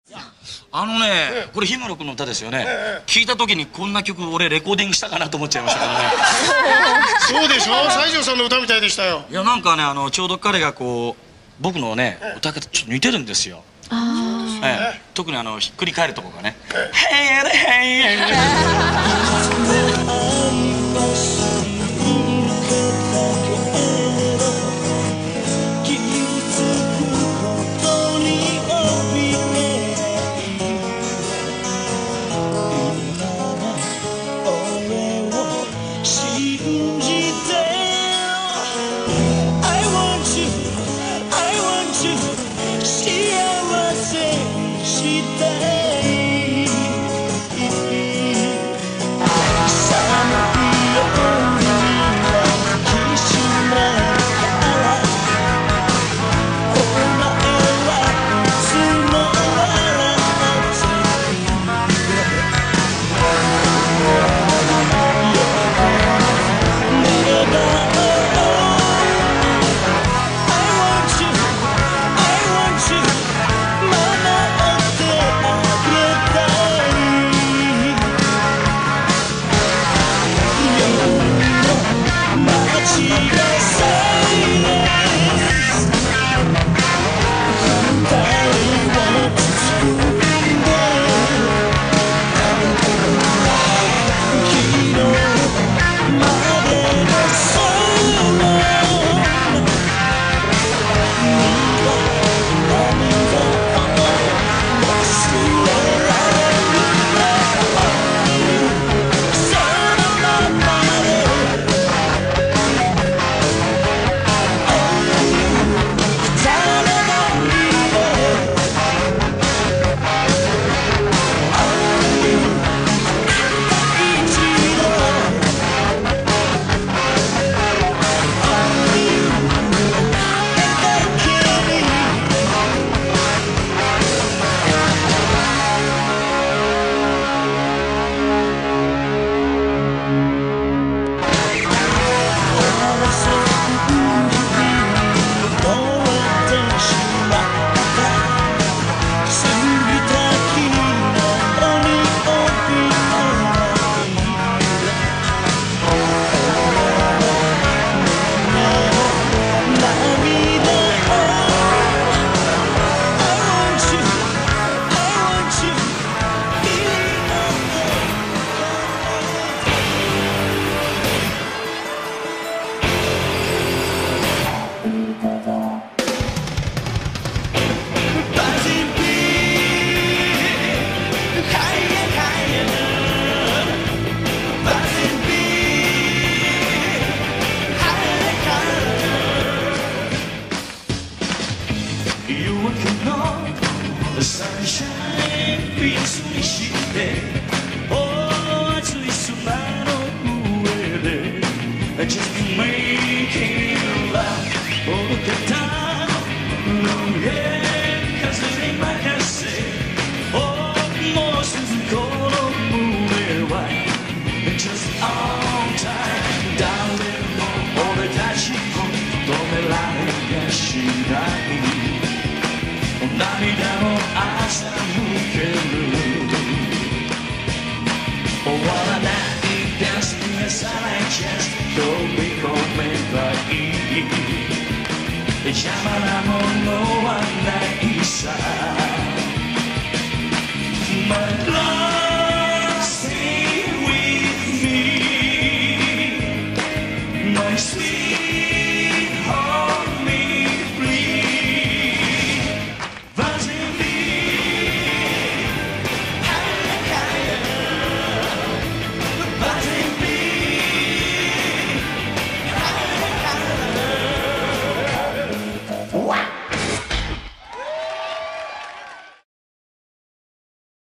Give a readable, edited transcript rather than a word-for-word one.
これ日村君の歌ですよね。聞いた時にこんな曲俺レコーディングしたかなと思っちゃいましたからね。 そうでしょ、西城さんの歌みたいでしたよ。 いやなんかねちょうど彼がこう僕のね歌方ちょっと似てるんですよ。特にひっくり返るとこがね。 邪魔なものは